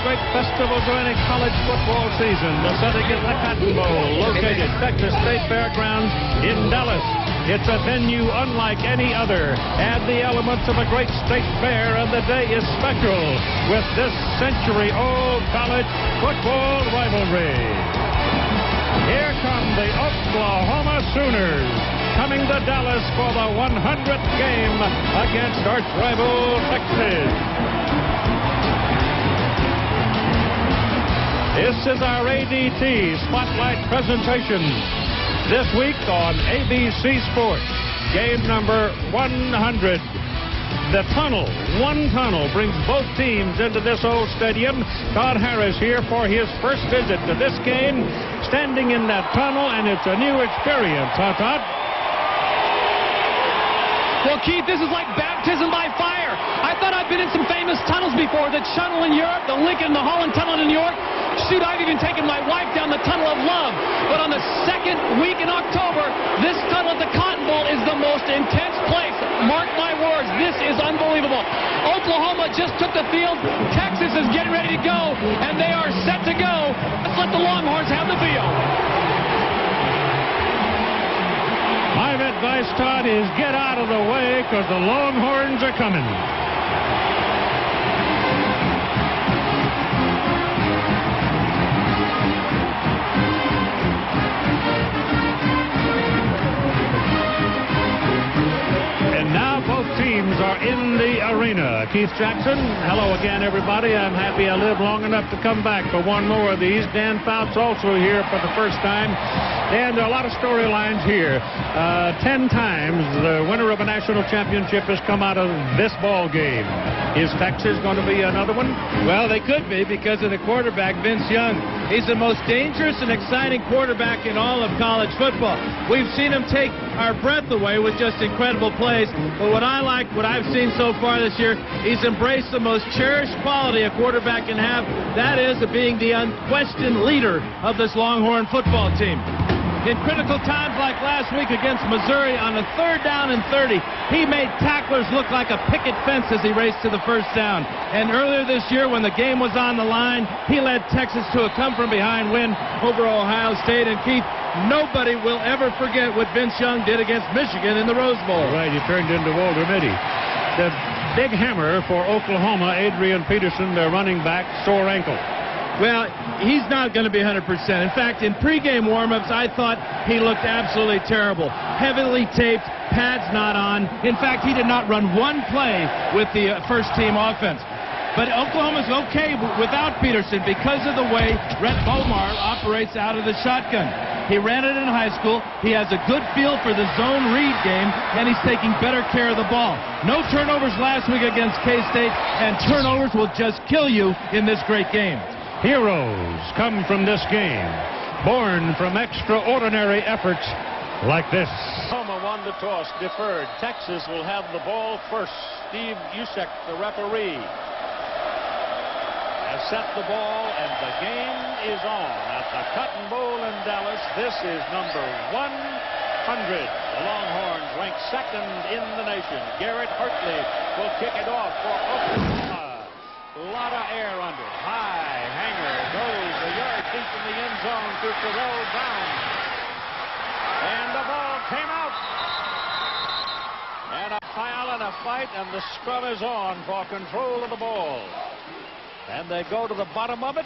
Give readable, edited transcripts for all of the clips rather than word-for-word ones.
great festivals of any college football season. The setting is the Cotton Bowl, located Texas State Fairgrounds in Dallas. It's a venue unlike any other. Add the elements of a great state fair, and the day is special with this century-old college football rivalry. Here come the Oklahoma Sooners, coming to Dallas for the 100th game against arch rival Texas. This is our ADT Spotlight presentation. This week on ABC Sports, game number 100. The tunnel, one tunnel, brings both teams into this old stadium. Todd Harris here for his first visit to this game, standing in that tunnel, and it's a new experience, huh, Todd? Well, Keith, this is like baptism by fire. I thought I'd been in some famous tunnels before. The tunnel in Europe, the Lincoln, the Holland Tunnel in New York. Shoot, I've even taken my wife down the Tunnel of Love. But on the second week in October, this tunnel at the Cotton Bowl is the most intense place. Mark my words, this is unbelievable. Oklahoma just took the field. Texas is getting ready to go, and they are set to go. Let's let the Longhorns have the field. My advice, Todd, is get out of the way because the Longhorns are coming. And now both teams are in the arena. Keith Jackson, hello again, everybody. I'm happy I lived long enough to come back for one more of these. Dan Fouts also here for the first time. And there are a lot of storylines here. 10 times the winner of a national championship has come out of this ball game. Is Texas going to be another one? Well, they could be because of the quarterback, Vince Young. He's the most dangerous and exciting quarterback in all of college football. We've seen him take our breath away with just incredible plays. But what I like, what I've seen so far this year, he's embraced the most cherished quality a quarterback can have. That is being the unquestioned leader of this Longhorn football team. In critical times like last week against Missouri on a 3rd down and 30, he made tacklers look like a picket fence as he raced to the first down. And earlier this year when the game was on the line, he led Texas to a come-from-behind win over Ohio State. And Keith, nobody will ever forget what Vince Young did against Michigan in the Rose Bowl. Right, he turned into Walter Mitty. The big hammer for Oklahoma, Adrian Peterson, their running back, sore ankle. Well, he's not going to be 100%. In fact, in pregame warmups, I thought he looked absolutely terrible. Heavily taped, pads not on. In fact, he did not run one play with the first-team offense. But Oklahoma's okay without Peterson because of the way Brett Bomar operates out of the shotgun. He ran it in high school. He has a good feel for the zone read game, and he's taking better care of the ball. No turnovers last week against K-State, and turnovers will just kill you in this great game. Heroes come from this game, born from extraordinary efforts like this. Oklahoma won the toss, deferred. Texas will have the ball first. Steve Usek, the referee, has set the ball, and the game is on at the Cotton Bowl in Dallas. This is number 100. The Longhorns ranked 2nd in the nation. Garrett Hartley will kick it off for Oklahoma. A lot of air under. High hanger goes a yard deep in the end zone to Terrell Brown. And the ball came out. And a foul and a fight, and the scrum is on for control of the ball. And they go to the bottom of it.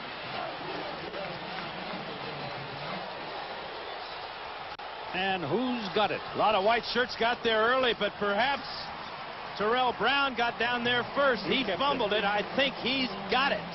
And who's got it? A lot of white shirts got there early, but perhaps Terrell Brown got down there first. He fumbled it. I think he's got it.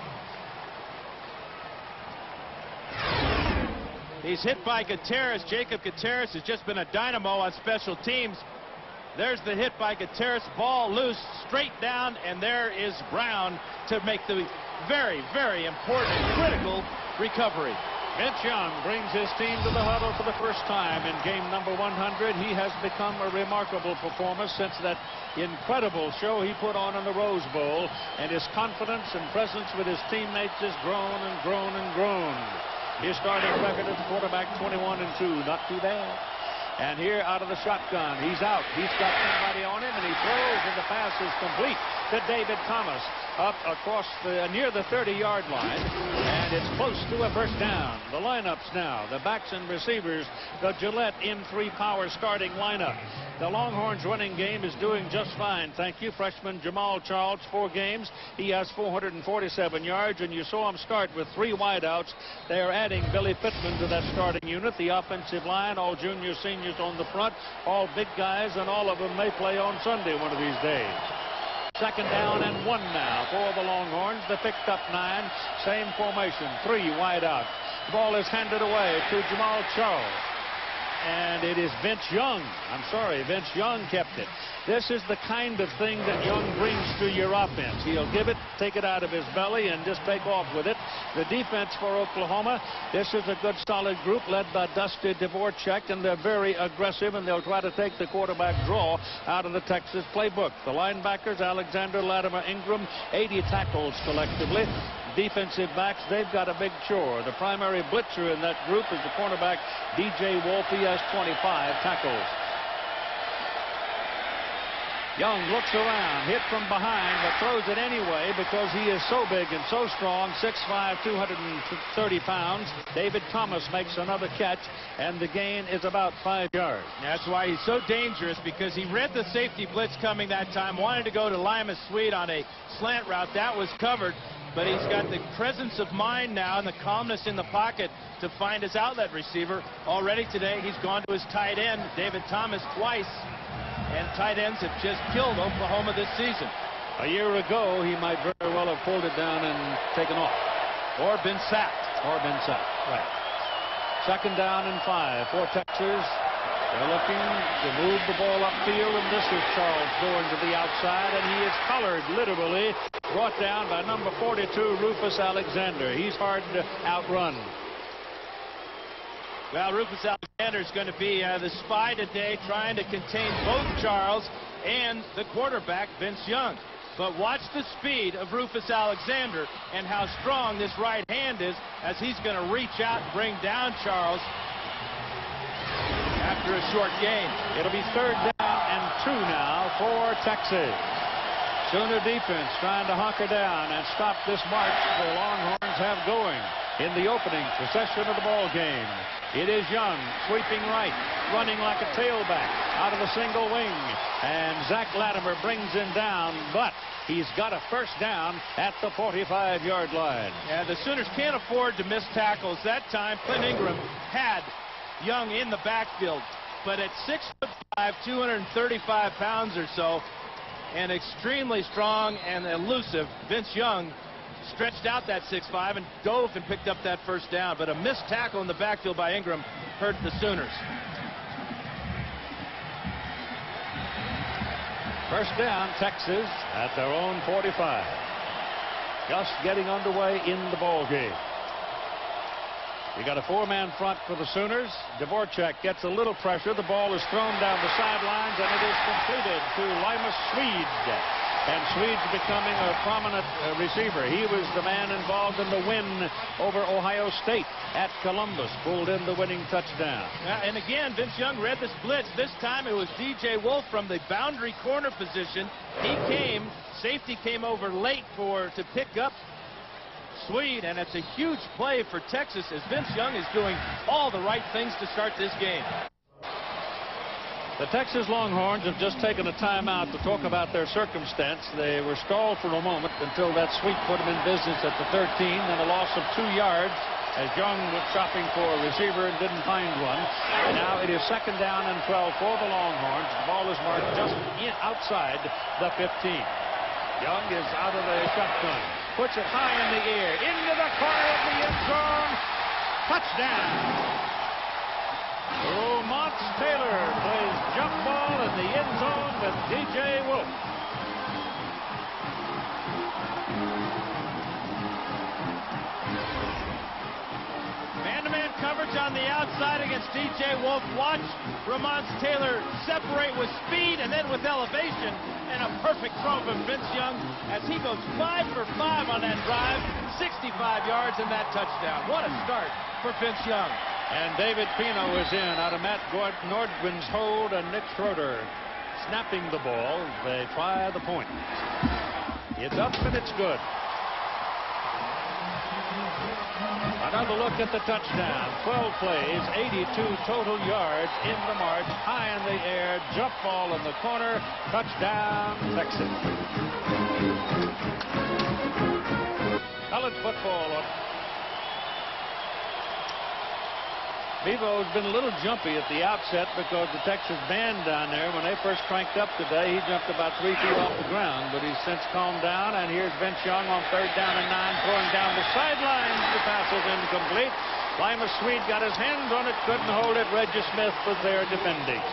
He's hit by Gutierrez. Jacob Gutierrez has just been a dynamo on special teams. There's the hit by Gutierrez. Ball loose, straight down, and there is Brown to make the very, very important, critical recovery. Vince Young brings his team to the huddle for the first time in game number 100. He has become a remarkable performer since that incredible show he put on in the Rose Bowl, and his confidence and presence with his teammates has grown and grown and grown. His starting record at the quarterback, 21-2, not too bad. And here out of the shotgun, he's out. He's got somebody on him, and he throws, and the pass is complete. to David Thomas up across near the 30-yard line, and it's close to a first down. The lineups now, the backs and receivers, the Gillette M3 Power starting lineup. The Longhorns running game is doing just fine, thank you. Freshman Jamal Charles, 4 games. He has 447 yards, and you saw him start with 3 wideouts. They are adding Billy Pittman to that starting unit. The offensive line, all juniors, seniors on the front, all big guys, and all of them may play on Sunday one of these days. Second down and 1 now for the Longhorns. They picked up 9. Same formation, 3 wide out. The ball is handed away to Jamal Charles. And it is Vince Young. I'm sorry, Vince Young kept it. This is the kind of thing that Young brings to your offense. He'll give it, take it out of his belly, and just take off with it. The defense for Oklahoma, this is a good, solid group led by Dusty Dvorak, and they're very aggressive, and they'll try to take the quarterback draw out of the Texas playbook. The linebackers, Alexander, Latimer, Ingram, 80 tackles collectively. Defensive backs, they've got a big chore. The primary blitzer in that group is the cornerback DJ Wolf. He has 25 tackles. Young looks around, hit from behind, but throws it anyway because he is so big and so strong, 6'5", 230 pounds. David Thomas makes another catch, and the gain is about 5 yards. That's why he's so dangerous, because he read the safety blitz coming that time, wanted to go to Limas Sweed on a slant route. That was covered. But he's got the presence of mind now and the calmness in the pocket to find his outlet receiver. Already today, he's gone to his tight end, David Thomas, twice. And tight ends have just killed Oklahoma this season. A year ago, he might very well have pulled it down and taken off. Or been sacked. Right. Second down and 5 for Texas. They're looking to move the ball upfield, and this is Charles going to the outside, and he is collared, literally, brought down by number 42, Rufus Alexander. He's hard to outrun. Well, Rufus Alexander is going to be the spy today, trying to contain both Charles and the quarterback, Vince Young. But watch the speed of Rufus Alexander and how strong this right hand is as he's going to reach out and bring down Charles after a short gain. It'll be third down and 2 now for Texas. Sooner defense trying to hunker down and stop this march the Longhorns have going in the opening possession of the ball game. It is Young sweeping right, running like a tailback out of the single wing, and Zach Latimer brings him down, but he's got a first down at the 45-yard line. Yeah, the Sooners can't afford to miss tackles. That time, Clint Ingram had Young in the backfield, but at 6'5", 235 pounds or so, and extremely strong and elusive, Vince Young stretched out that 6'5" and dove and picked up that first down. But a missed tackle in the backfield by Ingram hurt the Sooners. First down, Texas at their own 45. Just getting underway in the ball game. You got a 4-man front for the Sooners. Dvorak gets a little pressure. The ball is thrown down the sidelines, and it is completed to Limas Sweed. And Sweed's becoming a prominent receiver. He was the man involved in the win over Ohio State at Columbus. Pulled in the winning touchdown. And again, Vince Young read this blitz. This time it was DJ Wolf from the boundary corner position. He came, safety came over late to pick up Sweed, and it's a huge play for Texas as Vince Young is doing all the right things to start this game. The Texas Longhorns have just taken a timeout to talk about their circumstance. They were stalled for a moment until that sweep put them in business at the 13, then a loss of 2 yards as Young was shopping for a receiver and didn't find one. And now it is second down and 12 for the Longhorns. The ball is marked just outside the 15. Young is out of the shotgun, puts it high in the air, into the corner of the end zone. Touchdown! Lamont Taylor plays jump ball in the end zone with DJ Wolf. Man-to-man coverage on the outside against DJ Wolf. Watch Lamont Taylor separate with speed and then with elevation. And a perfect throw from Vince Young as he goes 5 for 5 on that drive. 65 yards and that touchdown. What a start for Vince Young. And David Pino is in out of Matt Nordgren's hold, and Nick Schroeder snapping the ball. They try the point. It's up and it's good. Another look at the touchdown. 12 plays, 82 total yards in the march, high in the air, jump ball in the corner, touchdown, Texas. College football. Bevo's been a little jumpy at the outset because the Texas band down there, when they first cranked up today, he jumped about 3 feet off the ground, but he's since calmed down. And here's Vince Young on 3rd down and 9, throwing down the sideline. The pass is incomplete. Lima Swede got his hands on it, couldn't hold it. Reggie Smith was there defending.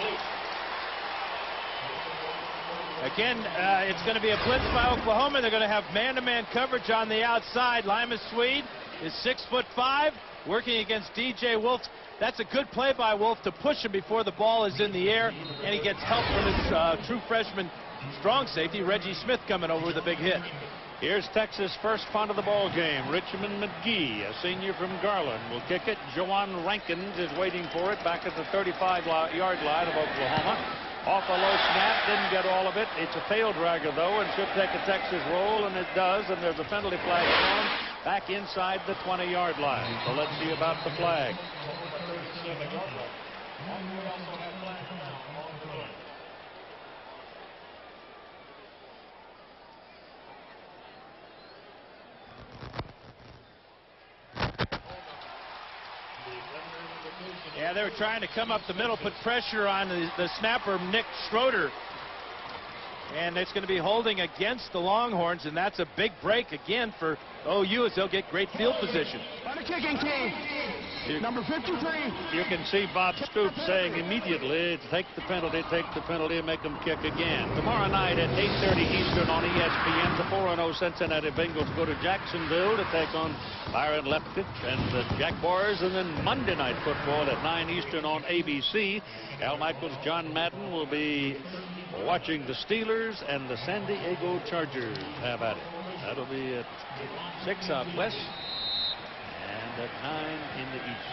Again, it's going to be a blitz by Oklahoma. They're going to have man-to-man coverage on the outside. Lima Swede is 6'5", working against DJ Wolf. That's a good play by Wolf to push him before the ball is in the air, and he gets help from his true freshman strong safety, Reggie Smith, coming over with a big hit. Here's Texas' first punt of the ball game. Richmond McGee, a senior from Garland, will kick it. Jawan Rankins is waiting for it back at the 35-yard line of Oklahoma. Off a low snap, didn't get all of it. It's a tail dragger, though, and should take a Texas roll, and it does, and there's a penalty flag thrown back inside the 20-yard line. So let's see about the flag. Yeah, they were trying to come up the middle, put pressure on the snapper, Nick Schroeder. And it's going to be holding against the Longhorns, and that's a big break again for OU as they'll get great field position. On the kicking team, number 53. You can see Bob Stoops saying immediately, take the penalty, and make them kick again. Tomorrow night at 8:30 Eastern on ESPN, the 4-0 Cincinnati Bengals go to Jacksonville to take on Byron Leftwich and the Jaguars, and then Monday Night Football at 9 Eastern on ABC. Al Michaels, John Madden will be watching the Steelers and the San Diego Chargers. How about it? That'll be at 6 out west and at 9 in the east.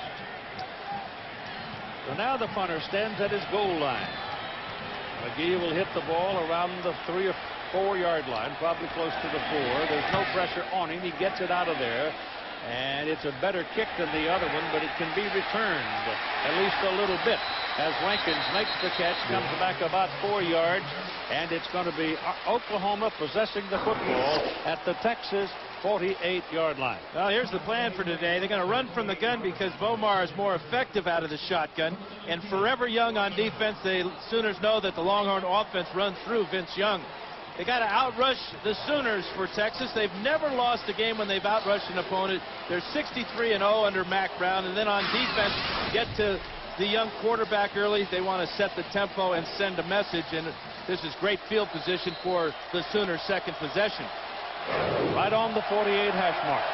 So now the punter stands at his goal line. McGee will hit the ball around the 3 or 4 yard line, probably close to the 4. There's no pressure on him. He gets it out of there. And it's a better kick than the other one, but it can be returned at least a little bit as Rankins makes the catch, comes back about 4 yards, and it's going to be Oklahoma possessing the football at the Texas 48-yard line. Well, here's the plan for today. They're going to run from the gun because Bomar is more effective out of the shotgun, and Forever Young on defense. The Sooners know that the Longhorn offense runs through Vince Young. They got to outrush the Sooners for Texas. They've never lost a game when they've outrushed an opponent. They're 63-0 under Mack Brown. And then on defense, get to the young quarterback early. They want to set the tempo and send a message. And this is great field position for the Sooners' second possession. Right on the 48 hash mark.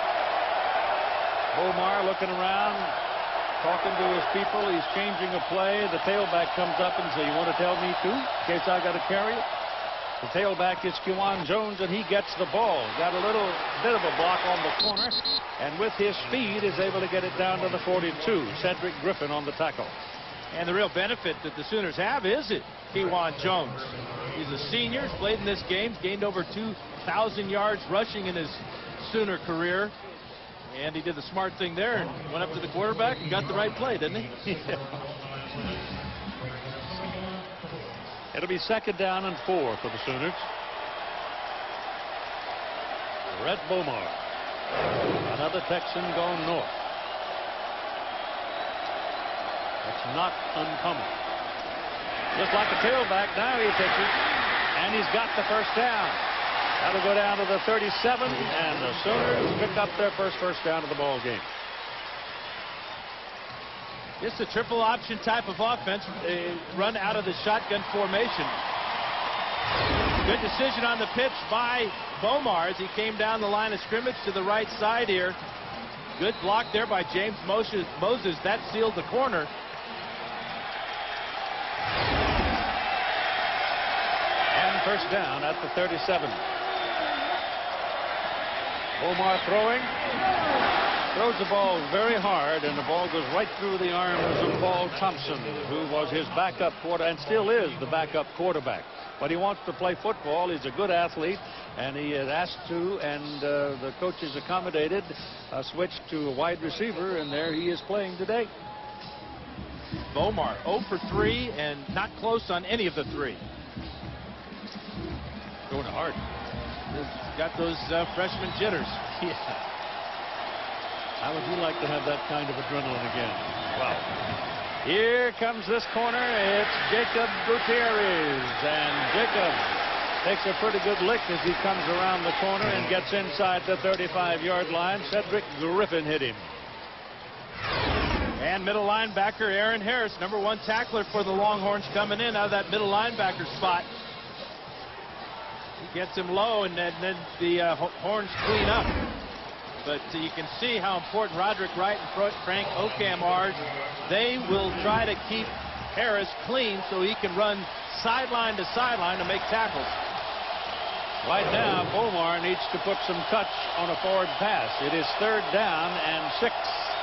Bomar looking around, talking to his people. He's changing a play. The tailback comes up and says, "You want to tell me too, in case I got to carry it?" The tailback is Kewan Jones, and he gets the ball. Got a little bit of a block on the corner, and with his speed is able to get it down to the 42. Cedric Griffin on the tackle. And the real benefit that the Sooners have is it, Kewan Jones. He's a senior, he's played in this game, gained over 2,000 yards rushing in his Sooner career. And he did the smart thing there and went up to the quarterback and got the right play, didn't he? It'll be 2nd down and 4 for the Sooners. Brett Bomar, another Texan going north. That's not uncommon. Just like a tailback, now he takes it, and he's got the first down. That'll go down to the 37, and the Sooners pick up their first down of the ball game. It's a triple option type of offense, run out of the shotgun formation. Good decision on the pitch by Bomar as he came down the line of scrimmage to the right side here. Good block there by James Moses. That sealed the corner. And first down at the 37. Bomar throwing. Throws the ball very hard, and the ball goes right through the arms of Paul Thompson, who was his backup and still is the backup quarterback. But he wants to play football. He's a good athlete, and he is asked to, and the coaches accommodated a switch to a wide receiver, and there he is playing today. Bomar 0 for 3 and not close on any of the 3. Going hard. He's got those freshman jitters. Yeah. How would you like to have that kind of adrenaline again? Wow. Here comes this corner. It's Jacob Gutierrez. And Jacob takes a pretty good lick as he comes around the corner and gets inside the 35-yard line. Cedric Griffin hit him. And middle linebacker Aaron Harris, #1 tackler for the Longhorns, coming in out of that middle linebacker spot. He gets him low, and then the Horns clean up. But you can see how important Roderick Wright and Frank Okam are. They will try to keep Harris clean so he can run sideline to sideline to make tackles. Right now, Bomar needs to put some touch on a forward pass. It is 3rd down and 6.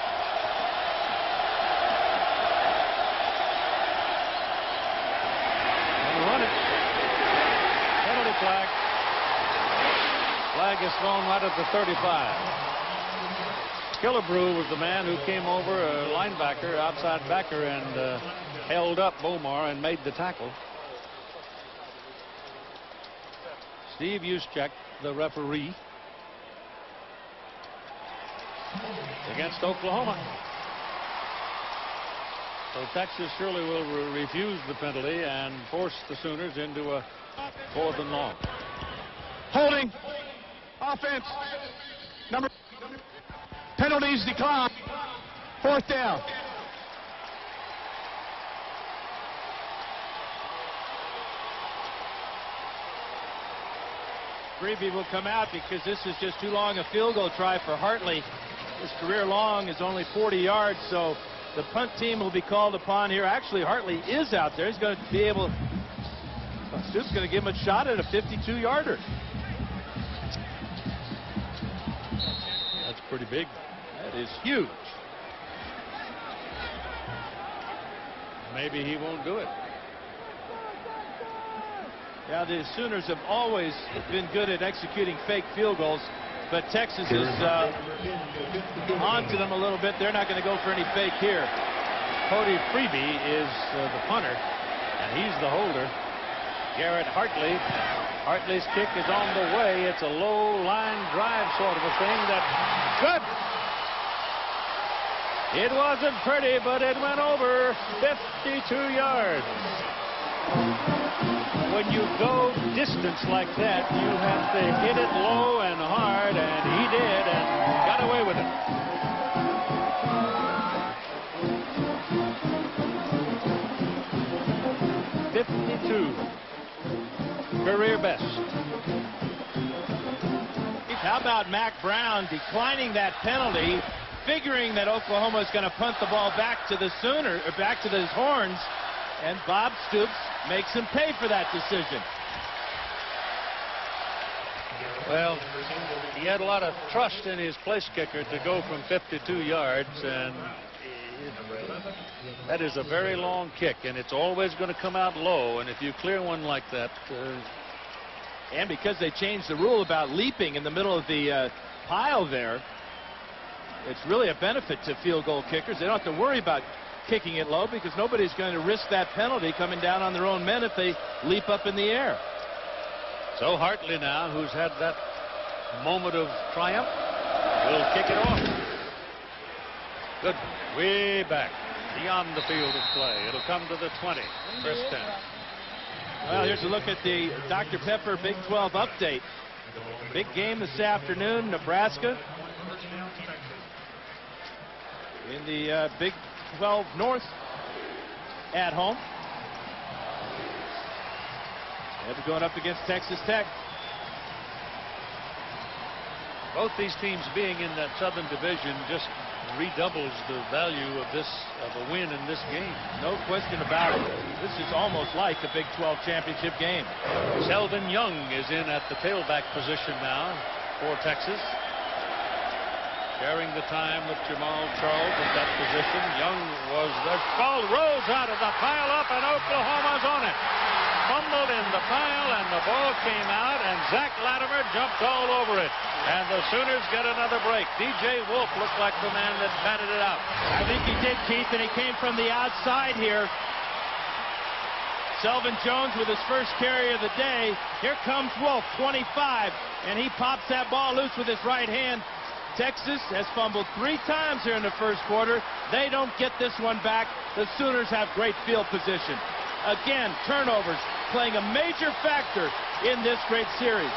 And run it. Penalty flag. Flag is thrown right at the 35. Killebrew was the man who came over, a linebacker, outside backer, and held up Bomar and made the tackle. Steve Juszczyk, the referee, against Oklahoma. So Texas surely will refuse the penalty and force the Sooners into a 4th and long. Holding. Offense. Penalties decline. 4th down. Freebie will come out because this is just too long a field goal try for Hartley. His career long is only 40 yards, so the punt team will be called upon here. Actually, Hartley is out there. He's going to be able. Stoops going to give him a shot at a 52-yarder. That's pretty big. That is huge. Maybe he won't do it. Yeah, the Sooners have always been good at executing fake field goals, but Texas is onto them a little bit. They're not going to go for any fake here. Cody Freebie is the punter, and he's the holder. Garrett Hartley. Hartley's kick is on the way. It's a low line drive sort of a thing. That's good. It wasn't pretty, but it went over 52 yards. When you go distance like that, you have to hit it low and hard, and he did, and got away with it. 52. Career best. How about Mack Brown declining that penalty, figuring that Oklahoma is going to punt the ball back to the Sooners, or back to the Horns, and Bob Stoops makes him pay for that decision. Well, he had a lot of trust in his place kicker to go from 52 yards, and that is a very long kick, and it's always going to come out low, and if you clear one like that... and because they changed the rule about leaping in the middle of the pile there, it's really a benefit to field goal kickers. They don't have to worry about kicking it low because nobody's going to risk that penalty coming down on their own men if they leap up in the air. So Hartley now, who's had that moment of triumph, will kick it off. Good. Way back beyond the field of play. It'll come to the 20. First 10. Well, here's a look at the Dr. Pepper Big 12 update. Big game this afternoon, Nebraska in the Big 12 North at home. They'll be going up against Texas Tech. Both these teams being in that Southern Division just redoubles the value of a win in this game. No question about it. This is almost like a Big 12 championship game. Selvin Young is in at the tailback position now for Texas. sharing the time with Jamal Charles at that position. Young was the ball rolls out of the pile up, and Oklahoma's on it. Fumbled in the pile, and the ball came out, and Zach Latimer jumped all over it. And the Sooners get another break. DJ Wolf looked like the man that batted it out. I think he did, Keith, and he came from the outside here. Selvin Jones with his first carry of the day. Here comes Wolf, 25, and he pops that ball loose with his right hand. Texas has fumbled 3 times here in the first quarter. They don't get this one back. The Sooners have great field position. Again, turnovers playing a major factor in this great series.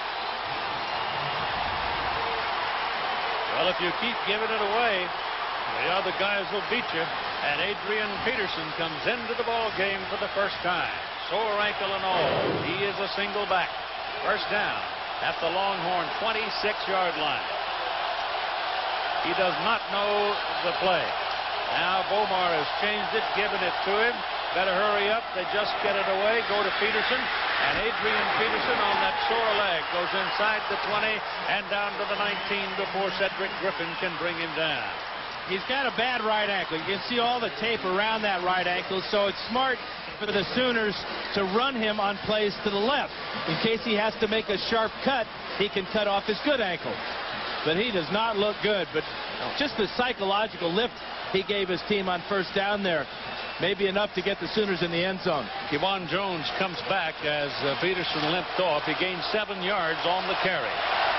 Well, if you keep giving it away, the other guys will beat you. And Adrian Peterson comes into the ball game for the first time. Sore ankle and all. He is a single back. First down at the Longhorn 26-yard line. He does not know the play. Now Bomar has changed it, given it to him. Better hurry up. They just get it away. Go to Peterson. And Adrian Peterson on that sore leg goes inside the 20 and down to the 19 before Cedric Griffin can bring him down. He's got a bad right ankle. You can see all the tape around that right ankle, so it's smart for the Sooners to run him on plays to the left. In case he has to make a sharp cut, he can cut off his good ankle. But he does not look good. But just the psychological lift he gave his team on first down there, maybe enough to get the Sooners in the end zone. Kevon Jones comes back as Peterson limped off. He gained 7 yards on the carry.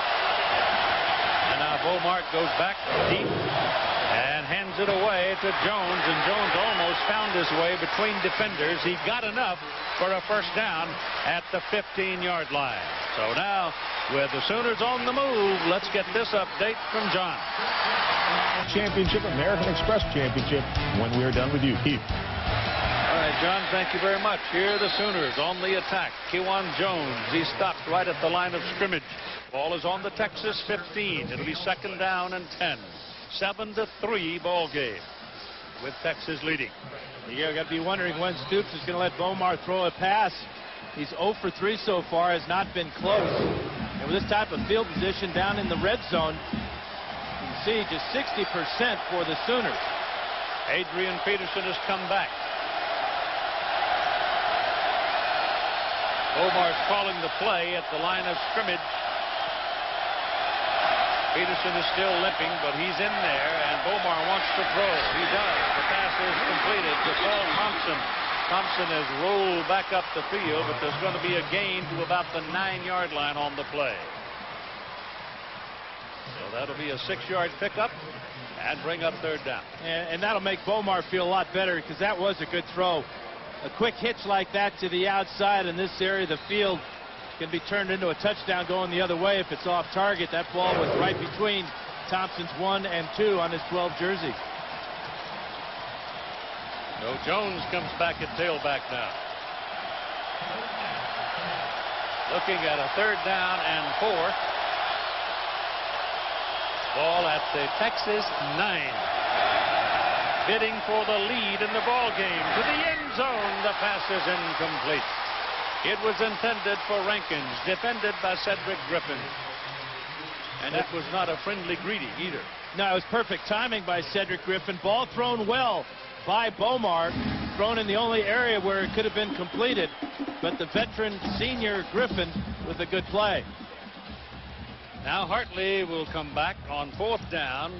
And now Beaumont goes back deep and hands it away to Jones, and Jones almost found his way between defenders. He got enough for a first down at the 15-yard line. So now, with the Sooners on the move, let's get this update from John. Championship, American Express Championship, when we are done with you, Keith. All right, John, thank you very much. Here are the Sooners on the attack. Kevon Jones, he stopped right at the line of scrimmage. Ball is on the Texas 15. It'll be second down and 10. 7-3 ball game with Texas leading. You've got to be wondering when Stoops is going to let Bomar throw a pass. He's 0 for 3 so far, has not been close. And with this type of field position down in the red zone, you can see just 60% for the Sooners. Adrian Peterson has come back. Bomar's calling the play at the line of scrimmage. Peterson is still limping, but he's in there, and Bomar wants to throw. He does. The pass is completed to Paul Thompson. Thompson has rolled back up the field, but there's going to be a gain to about the 9-yard line on the play. So that'll be a 6-yard pickup and bring up third down. And that'll make Bomar feel a lot better, because that was a good throw. A quick hitch like that to the outside in this area of the field can be turned into a touchdown going the other way if it's off target. That ball was right between Thompson's 1 and 2 on his 12 jersey. So Jones comes back at tailback now. Looking at a third down and 4. Ball at the Texas 9. Bidding for the lead in the ball game. To the end zone, the pass is incomplete. It was intended for Rankins, defended by Cedric Griffin. And it was not a friendly greeting either. No, it was perfect timing by Cedric Griffin. Ball thrown well by Bomar, thrown in the only area where it could have been completed. But the veteran senior Griffin with a good play. Now Hartley will come back on 4th down.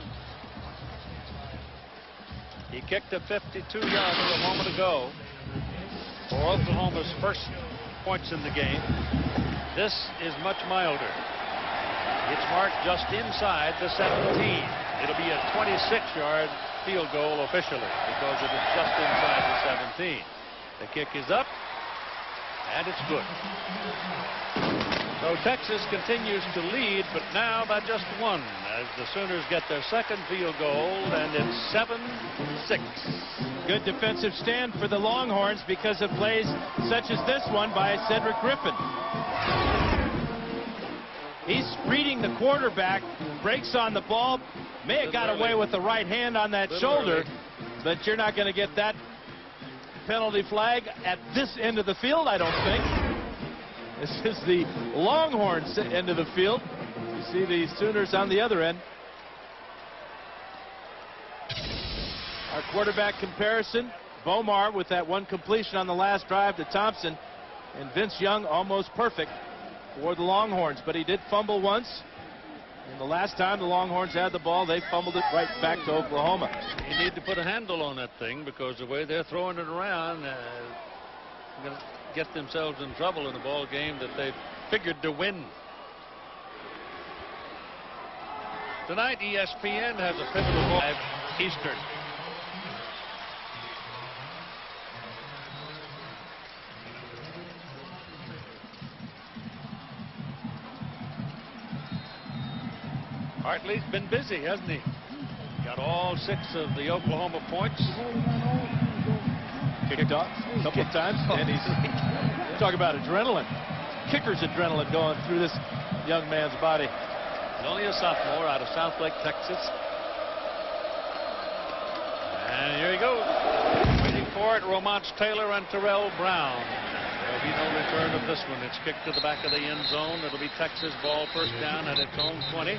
He kicked a 52-yarder a moment ago for Oklahoma's first points in the game. This is much milder. It's marked just inside the 17. It'll be a 26-yard field goal officially because it is just inside the 17. The kick is up, and it's good. So Texas continues to lead, but now by just 1 as the Sooners get their second field goal, and it's 7-6. Good defensive stand for the Longhorns because of plays such as this one by Cedric Griffin. He's reading the quarterback, breaks on the ball, may have got away with the right hand on that shoulder, but you're not going to get that penalty flag at this end of the field, I don't think. This is the Longhorns end of the field. You see the Sooners on the other end. Our quarterback comparison, Bomar with that one completion on the last drive to Thompson, and Vince Young almost perfect for the Longhorns, but he did fumble once. And the last time the Longhorns had the ball, they fumbled it right back to Oklahoma. You need to put a handle on that thing, because the way they're throwing it around, going to get themselves in trouble in a ball game that they figured to win. Tonight, ESPN has a pivotal ball at Eastern. Hartley's been busy, hasn't he? Got all 6 of the Oklahoma points. Kicked off a couple of times, and he's talking about adrenaline. Kicker's adrenaline going through this young man's body. He's only a sophomore out of Southlake, Texas. And here he goes. Waiting for it, Romance Taylor and Terrell Brown. There'll be no return of this one. It's kicked to the back of the end zone. It'll be Texas ball, first down at its own 20.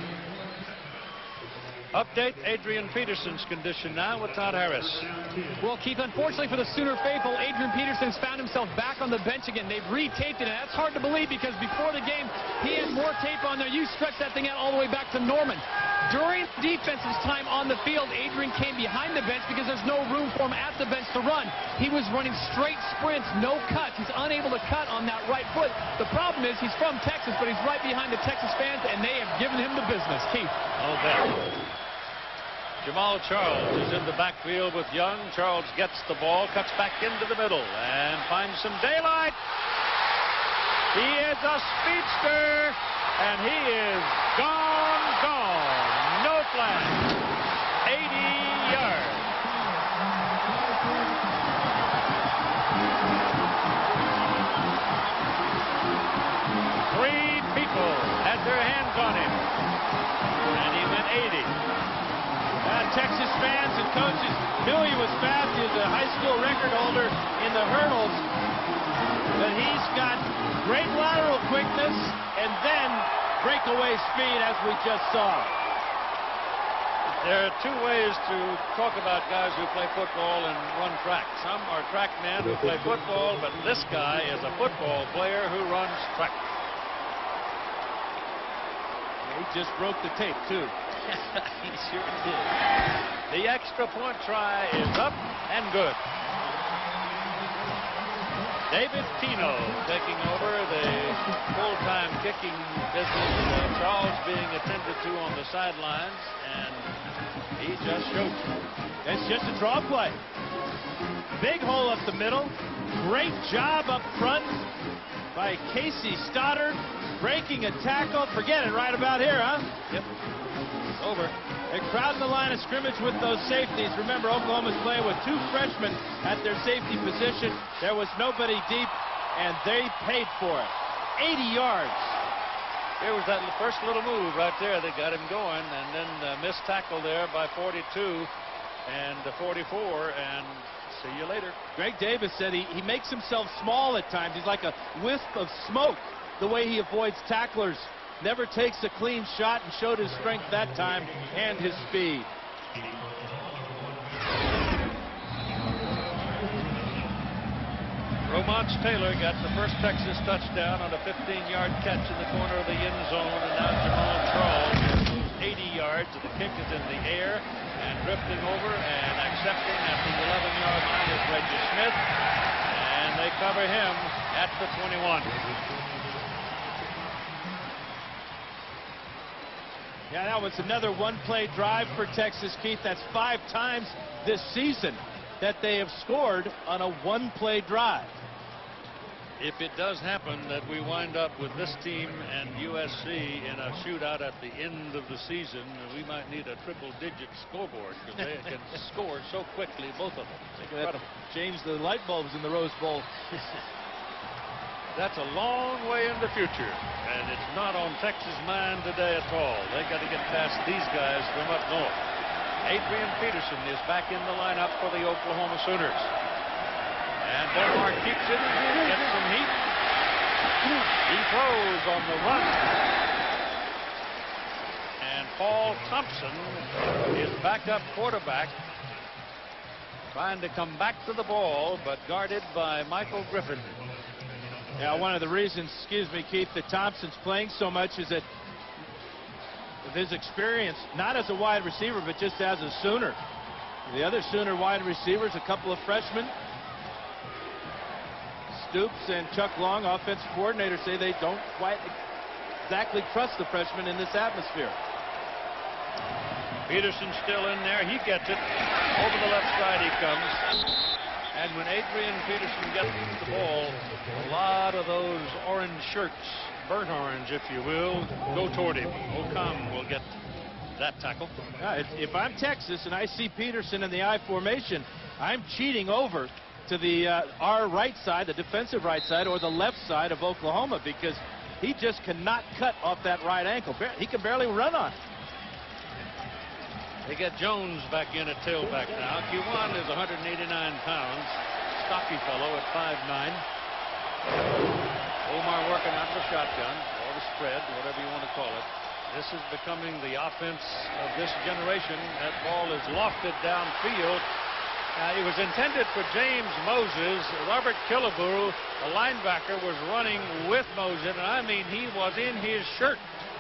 Update Adrian Peterson's condition now with Todd Harris. Well, Keith, unfortunately for the Sooner faithful, Adrian Peterson's found himself back on the bench again. They've retaped it, and that's hard to believe because before the game, he had more tape on there. You stretch that thing out all the way back to Norman. During defensive time on the field, Adrian came behind the bench because there's no room for him at the bench to run. He was running straight sprints, no cuts. He's unable to cut on that right foot. The problem is he's from Texas, but he's right behind the Texas fans, and they have given him the business. Keith. Oh, there. Jamal Charles is in the backfield with Young. Charles gets the ball, cuts back into the middle, and finds some daylight. He is a speedster, and he is gone. No flag. 80 yards. Three people had their hands on him, and he went 80. Texas fans and coaches knew he was fast. He was a high school record holder in the hurdles. But he's got great lateral quickness and then breakaway speed, as we just saw. There are 2 ways to talk about guys who play football and run track. Some are track men who play football, but this guy is a football player who runs track. He just broke the tape, too. He sure did. The extra point try is up and good. David Tino taking over the full-time kicking business. Charles being attended to on the sidelines, and he just showed. It's just a draw play. Big hole up the middle. Great job up front by Casey Stoddard. Breaking a tackle. Forget it right about here, huh? Yep. Over. They're crowding the line of scrimmage with those safeties. Remember, Oklahoma's playing with 2 freshmen at their safety position. There was nobody deep, and they paid for it. 80 yards. There was that first little move right there that got him going, and then missed tackle there by 42 and 44, and see you later. Greg Davis said he makes himself small at times. He's like a wisp of smoke the way he avoids tacklers. Never takes a clean shot, and showed his strength that time and his speed. Romance Taylor got the first Texas touchdown on a 15-yard catch in the corner of the end zone, and now Jamal Charles is 80 yards. The kick is in the air, and drifting over and accepting at the 11-yard line is Reggie Smith, and they cover him at the 21. Yeah, that was another one-play drive for Texas, Keith. That's 5 times this season that they have scored on a one-play drive. If it does happen that we wind up with this team and USC in a shootout at the end of the season, we might need a triple-digit scoreboard because they can score so quickly, both of them. Incredible. Change the light bulbs in the Rose Bowl. That's a long way in the future, and it's not on Texas' mind today at all. They got to get past these guys from up north. Adrian Peterson is back in the lineup for the Oklahoma Sooners. And Bomar keeps it, gets some heat. He throws on the run. And Paul Thompson is backup quarterback trying to come back to the ball, but guarded by Michael Griffin. Yeah, one of the reasons, excuse me, Keith, that Thompson's playing so much is that with his experience, not as a wide receiver, but just as a Sooner. The other Sooner wide receivers, a couple of freshmen, Stoops and Chuck Long, offensive coordinator, say they don't quite exactly trust the freshman in this atmosphere. Peterson still in there. He gets it. Over the left side he comes. And when Adrian Peterson gets the ball, a lot of those orange shirts, burnt orange if you will, go toward him. Okam will get that tackle. If I'm Texas and I see Peterson in the I formation, I'm cheating over to the our right side, the defensive right side, or the left side of Oklahoma, because he just cannot cut off that right ankle. He can barely run on it. They get Jones back in at tailback now. Q1 is 189 pounds. Stocky fellow at 5'9". Omar working out the shotgun or the spread, whatever you want to call it. This is becoming the offense of this generation. That ball is lofted downfield. It was intended for James Moses. Robert Killebrew, a linebacker, was running with Moses, and I mean he was in his shirt.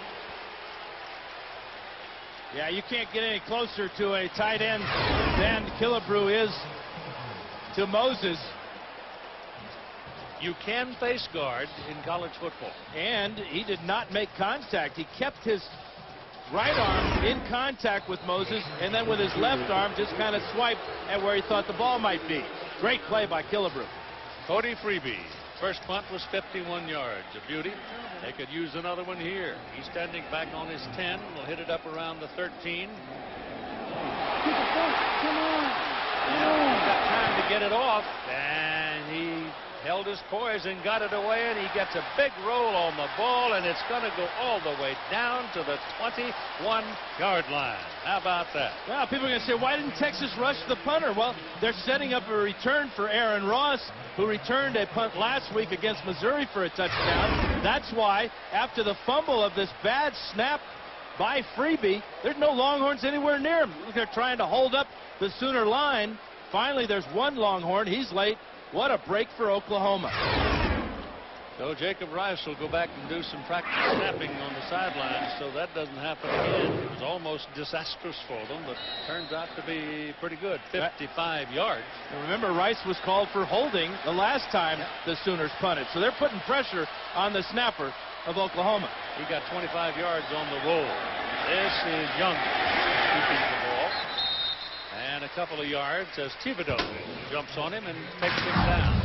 Yeah, you can't get any closer to a tight end than Killebrew is to Moses. You can face guard in college football. And he did not make contact. He kept his right arm in contact with Moses, and then with his left arm just kind of swiped at where he thought the ball might be. Great play by Killebrew. Cody Freeby. First punt was 51 yards. A beauty. They could use another one here. He's standing back on his 10. Will hit it up around the 13. Come on. He's got time to get it off, and he held his poise and got it away, and he gets a big roll on the ball, and it's going to go all the way down to the 21-yard line. How about that? Well, people are going to say, why didn't Texas rush the punter? Well, they're setting up a return for Aaron Ross, who returned a punt last week against Missouri for a touchdown. That's why, after the fumble of this bad snap by Freeby, there's no Longhorns anywhere near him. They're trying to hold up the Sooner line. Finally, there's one Longhorn. He's late. What a break for Oklahoma. So Jacob Rice will go back and do some practice snapping on the sidelines, so that doesn't happen again. It was almost disastrous for them, but turns out to be pretty good. 55 yards. And remember, Rice was called for holding the last time the Sooners punted, so they're putting pressure on the snapper of Oklahoma. He got 25 yards on the roll. This is Young keeping the ball. And a couple of yards as Thibodeau jumps on him and takes him down.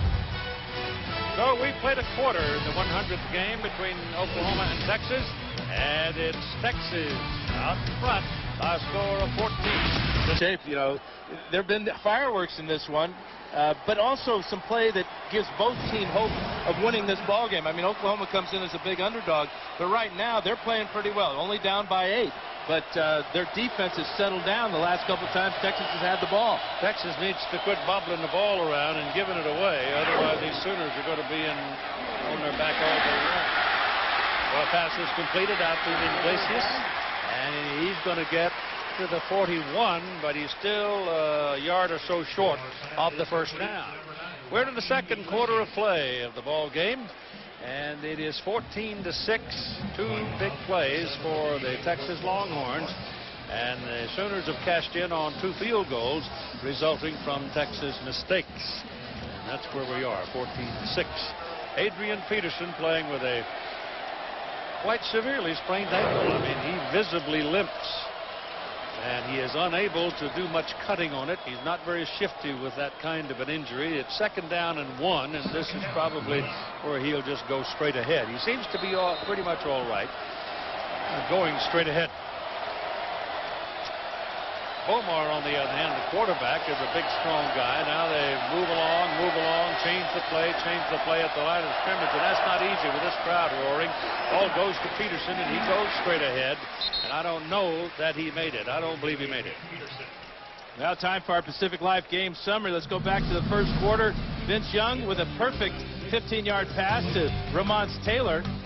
So we played a quarter in the 100th game between Oklahoma and Texas, and it's Texas out front by a score of 14. Shape, you know, there have been fireworks in this one, but also some play that gives both teams hope of winning this ball game. I mean, Oklahoma comes in as a big underdog, but right now they're playing pretty well, only down by 8. But their defense has settled down the last couple of times Texas has had the ball. Texas needs to quit bobbling the ball around and giving it away. Otherwise, these Sooners are going to be on their back all day long. Well, pass is completed out to Iglesias, and he's going to get to the 41, but he's still a yard or so short of the first down. We're in the second quarter of play of the ball game. And it is 14-6, 2 big plays for the Texas Longhorns. And the Sooners have cashed in on 2 field goals resulting from Texas mistakes. And that's where we are, 14-6. Adrian Peterson playing with a quite severely sprained ankle. I mean, he visibly limps. And he is unable to do much cutting on it. He's not very shifty with that kind of an injury. It's second down and 1, and this is probably where he'll just go straight ahead. He seems to be pretty much all right going straight ahead. Omar, on the other hand, the quarterback, is a big, strong guy. Now they move along, change the play at the line of scrimmage, and that's not easy with this crowd roaring. Ball goes to Peterson, and he goes straight ahead, and I don't know that he made it. I don't believe he made it. Now time for our Pacific Life game summary. Let's go back to the first quarter. Vince Young with a perfect 15-yard pass to Ramonce Taylor.